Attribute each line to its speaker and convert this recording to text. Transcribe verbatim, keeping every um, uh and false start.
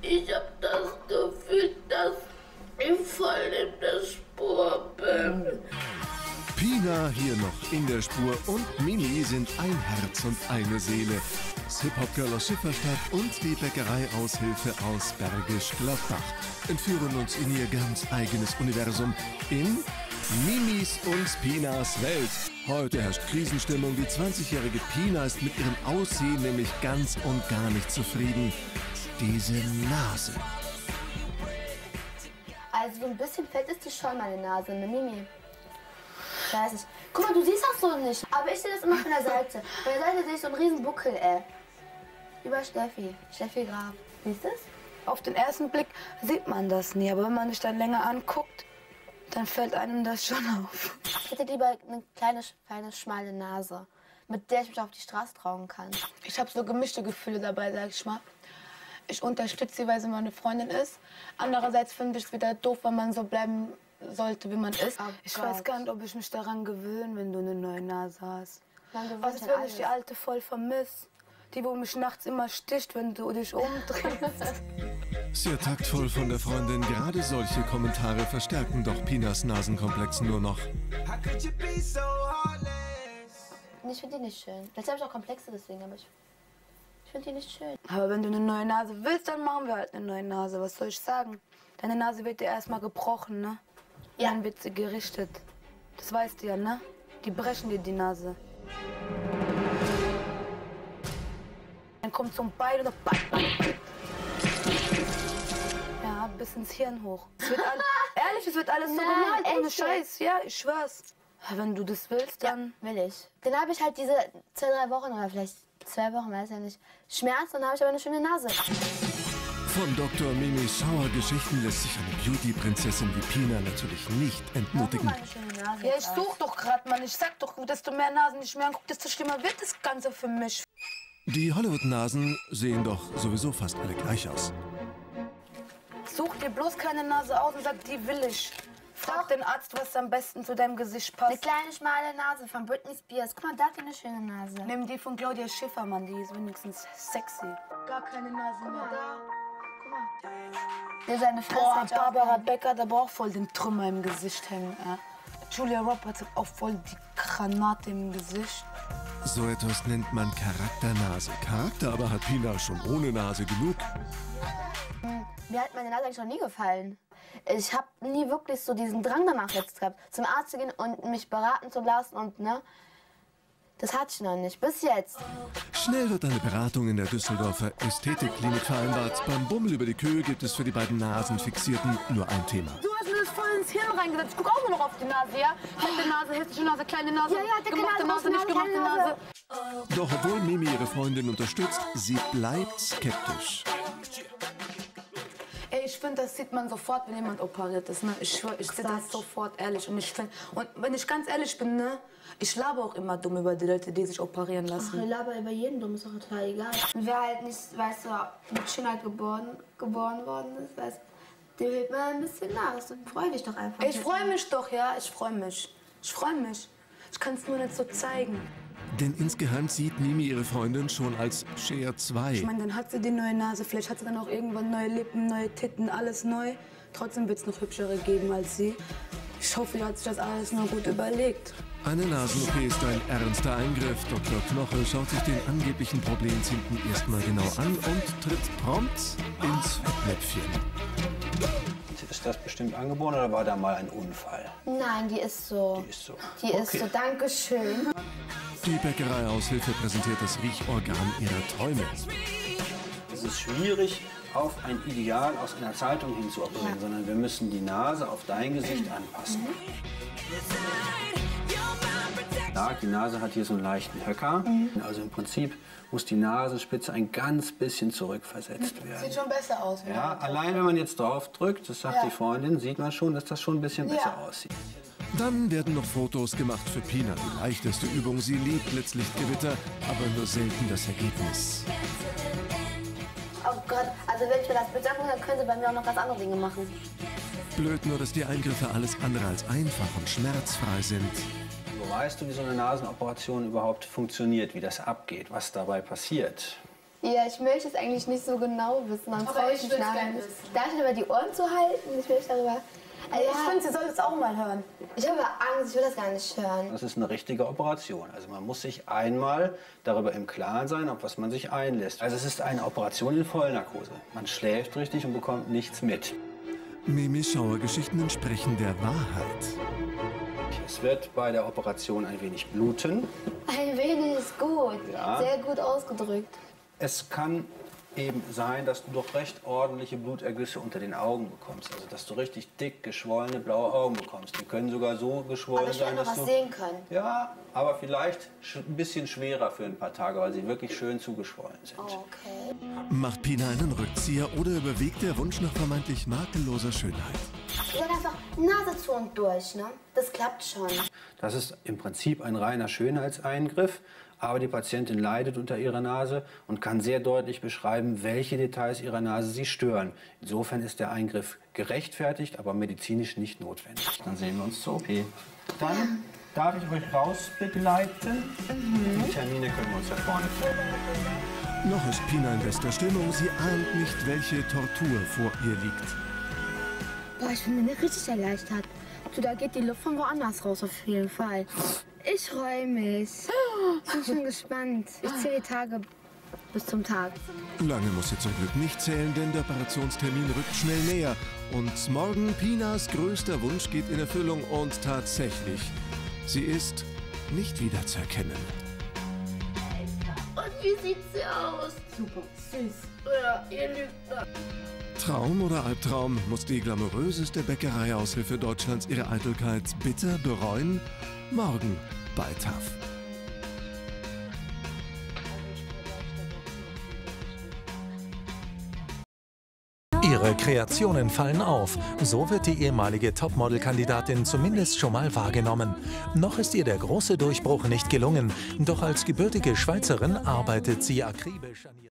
Speaker 1: Ich habe das Gefühl, dass ich voll in der Spur bin.
Speaker 2: Pina hier noch in der Spur und Mimi sind ein Herz und eine Seele. Das Hip-Hop-Girl aus Schifferstadt und die Bäckereiaushilfe aus Bergisch Gladbach entführen uns in ihr ganz eigenes Universum in Mimis und Pinas Welt. Heute herrscht Krisenstimmung. Die zwanzigjährige Pina ist mit ihrem Aussehen nämlich ganz und gar nicht zufrieden. Diese Nase.
Speaker 3: Also so ein bisschen fett ist die schon, meine Nase, ne Mimi? Ich weiß nicht. Guck mal, du siehst das so nicht. Aber ich sehe das immer von der Seite. Von der Seite sehe ich so einen riesen Buckel, ey. Über Steffi. Steffi Graf. Siehst du es?
Speaker 4: Auf den ersten Blick sieht man das nie. Aber wenn man sich dann länger anguckt, dann fällt einem das schon auf.
Speaker 3: Ich hätte lieber eine kleine, feine, schmale Nase, mit der ich mich auf die Straße trauen kann.
Speaker 4: Ich habe so gemischte Gefühle dabei, sag ich mal. Ich unterstütze sie, weil sie meine Freundin ist. Andererseits finde ich es wieder doof, wenn man so bleiben sollte, wie man ist. Oh ich Gott. weiß gar nicht, ob ich mich daran gewöhne, wenn du eine neue Nase hast. Was ist, wenn ich die alte voll vermisse? Die, wo mich nachts immer sticht, wenn du dich umdrehst.
Speaker 2: Sehr taktvoll von der Freundin. Gerade solche Kommentare verstärken doch Pinas Nasenkomplex nur noch.
Speaker 3: Ich finde die nicht schön. Vielleicht habe ich auch Komplexe deswegen, aber ich, ich finde die nicht schön.
Speaker 4: Aber wenn du eine neue Nase willst, dann machen wir halt eine neue Nase. Was soll ich sagen? Deine Nase wird dir erstmal gebrochen, ne? Ja. Dann wird sie gerichtet. Das weißt du ja, ne? Die brechen dir die Nase. Dann kommt so ein Bein oder Bein, Bein, Bein. Ja, bis ins Hirn hoch. Es wird all, ehrlich, es wird alles so gemalt, ohne Scheiß. Ja, ich schwör's. Wenn du das willst, dann...
Speaker 3: Ja, will ich. Dann habe ich halt diese zwei, drei Wochen oder vielleicht zwei Wochen, weiß ja nicht, Schmerz, dann habe ich aber eine schöne Nase.
Speaker 2: Von Doktor Mimis Schauergeschichten lässt sich eine Beauty-Prinzessin wie Pina natürlich nicht entmutigen.
Speaker 4: Ja, ich such doch gerade, Mann. Ich sag doch, desto mehr Nasen ich mir angucke, desto schlimmer wird das Ganze für mich.
Speaker 2: Die Hollywood-Nasen sehen doch sowieso fast alle gleich aus.
Speaker 4: Such dir bloß keine Nase aus und sag, die will ich. Frag den Arzt, was am besten zu deinem Gesicht passt.
Speaker 3: Eine kleine, schmale Nase von Britney Spears. Guck mal, da hat die eine schöne Nase.
Speaker 4: Nimm die von Claudia Schiffer, Mann. Die ist wenigstens sexy. Gar keine Nase mehr da. Guck mal.
Speaker 3: Der seine Fresse.
Speaker 4: Boah, Barbara Becker, da braucht voll den Trümmer im Gesicht hängen. Ja. Julia Roberts hat auch voll die Granate im Gesicht.
Speaker 2: So etwas nennt man Charakternase. Charakter aber hat Pina schon ohne Nase genug.
Speaker 3: Mir hat meine Nase eigentlich noch nie gefallen. Ich habe nie wirklich so diesen Drang danach jetzt gehabt, zum Arzt zu gehen und mich beraten zu lassen und ne, das hatte ich noch nicht, bis jetzt.
Speaker 2: Schnell wird eine Beratung in der Düsseldorfer Ästhetikklinik vereinbart. Beim Bummel über die Kühe gibt es für die beiden Nasenfixierten nur ein Thema.
Speaker 4: Du hast mir das voll ins Hirn reingesetzt. Ich guck auch nur noch auf die Nase, ja? Fette Nase, hässliche Nase, kleine Nase,
Speaker 3: ja, ja,
Speaker 4: gemachte Nase, Nase, nicht gemachte Nase.
Speaker 2: Doch obwohl Mimi ihre Freundin unterstützt, sie bleibt skeptisch.
Speaker 4: Ey, ich finde, das sieht man sofort, wenn jemand operiert ist. Ne? Ich schwör, ich sehe das sofort, ehrlich. Und ich find, und wenn ich ganz ehrlich bin, ne, ich laber auch immer dumm über die Leute, die sich operieren lassen.
Speaker 3: Ach, ich laber über jeden dumm, ist doch total egal. Wer halt nicht, weißt du, mit Schönheit geboren, geboren worden ist, weißt du, dem hilft man ein bisschen nach. Also, freu dich doch einfach.
Speaker 4: Ich freue mich doch, ja, ich freue mich. Ich freue mich. Ich kann es nur nicht so zeigen.
Speaker 2: Denn insgeheim sieht Mimi ihre Freundin schon als Cher zwei.
Speaker 4: Ich meine, dann hat sie die neue Nase, vielleicht hat sie dann auch irgendwann neue Lippen, neue Titten, alles neu. Trotzdem wird es noch hübschere geben als sie. Ich hoffe, sie hat sich das alles nur gut überlegt.
Speaker 2: Eine Nasen-O P ist ein ernster Eingriff. Doktor Knoche schaut sich den angeblichen Problemzinken erstmal genau an und tritt prompt ins Fettnäpfchen.
Speaker 5: Ist das bestimmt angeboren oder war da mal ein Unfall?
Speaker 3: Nein, die ist so.
Speaker 5: Die ist so.
Speaker 3: Die
Speaker 5: okay.
Speaker 3: ist so, Dankeschön.
Speaker 2: Die Bäckereiaushilfe präsentiert das Riechorgan ihrer Träume.
Speaker 5: Es ist schwierig, auf ein Ideal aus einer Zeitung hin zu operieren, ja. sondern wir müssen die Nase auf dein Gesicht anpassen. Mhm. Ja, die Nase hat hier so einen leichten Höcker. Mhm. Also im Prinzip muss die Nasenspitze ein ganz bisschen zurückversetzt werden.
Speaker 4: Sieht schon besser aus.
Speaker 5: Ja, allein wenn man jetzt drauf drückt, das sagt
Speaker 4: ja.
Speaker 5: die Freundin, sieht man schon, dass das schon ein bisschen
Speaker 4: ja.
Speaker 5: besser aussieht.
Speaker 2: Dann werden noch Fotos gemacht für Pina. Die leichteste Übung. Sie liebt Blitzlichtgewitter, aber nur selten das Ergebnis.
Speaker 3: Oh Gott, also wenn ich mir das Bild angucke, dann können Sie bei mir auch noch ganz andere Dinge machen.
Speaker 2: Blöd nur, dass die Eingriffe alles andere als einfach und schmerzfrei sind.
Speaker 5: Weißt du, wie so eine Nasenoperation überhaupt funktioniert, wie das abgeht, was dabei passiert?
Speaker 3: Ja, ich möchte es eigentlich nicht so genau wissen, dann traue ich mich nachher nicht. Darf ich aber die Ohren zu halten? Ich möchte darüber...
Speaker 4: Also ja. Ich finde, sie soll es auch mal hören.
Speaker 3: Ich habe Angst, ich will das gar nicht hören.
Speaker 5: Das ist eine richtige Operation. Also man muss sich einmal darüber im Klaren sein, auf was man sich einlässt. Also es ist eine Operation in Vollnarkose. Man schläft richtig und bekommt nichts mit.
Speaker 2: Mimis Schauergeschichten entsprechen der Wahrheit.
Speaker 5: Es wird bei der Operation ein wenig bluten.
Speaker 3: Ein wenig ist gut.
Speaker 5: Ja.
Speaker 3: Sehr gut ausgedrückt.
Speaker 5: Es kann eben sein, dass du doch recht ordentliche Blutergüsse unter den Augen bekommst. Also dass du richtig dick geschwollene blaue Augen bekommst. Die können sogar so geschwollen
Speaker 3: aber ich
Speaker 5: sein,
Speaker 3: noch
Speaker 5: dass
Speaker 3: was
Speaker 5: du...
Speaker 3: sehen können.
Speaker 5: Ja, aber vielleicht ein bisschen schwerer für ein paar Tage, weil sie wirklich schön zugeschwollen sind.
Speaker 3: Oh, okay.
Speaker 2: Macht Pina einen Rückzieher oder überwiegt der Wunsch nach vermeintlich makelloser Schönheit?
Speaker 3: Ich sage einfach Nase zu und durch, ne? Das klappt schon.
Speaker 5: Das ist im Prinzip ein reiner Schönheitseingriff, aber die Patientin leidet unter ihrer Nase und kann sehr deutlich beschreiben, welche Details ihrer Nase sie stören. Insofern ist der Eingriff gerechtfertigt, aber medizinisch nicht notwendig. Dann sehen wir uns zur O P. Dann darf ich euch rausbegleiten. Mhm. Die Termine können wir uns da vorne vorbereiten.
Speaker 2: Noch ist Pina in bester Stimmung. Sie ahnt nicht, welche Tortur vor ihr liegt.
Speaker 3: Boah, ich bin mir richtig erleichtert. So, da geht die Luft von woanders raus, auf jeden Fall. Ich freue mich. Ich bin schon gespannt. Ich zähle die Tage bis zum Tag.
Speaker 2: Lange muss sie zum Glück nicht zählen, denn der Operationstermin rückt schnell näher. Und morgen Pinas größter Wunsch geht in Erfüllung und tatsächlich, sie ist nicht wiederzuerkennen.
Speaker 1: Und wie sieht sie aus?
Speaker 4: Super, süß.
Speaker 1: Ja, ihr lügt da.
Speaker 2: Traum oder Albtraum? Muss die glamouröseste Bäckereiaushilfe Deutschlands ihre Eitelkeit bitter bereuen? Morgen bei T A F.
Speaker 6: Ihre Kreationen fallen auf. So wird die ehemalige Topmodel-Kandidatin zumindest schon mal wahrgenommen. Noch ist ihr der große Durchbruch nicht gelungen. Doch als gebürtige Schweizerin arbeitet sie akribisch an ihr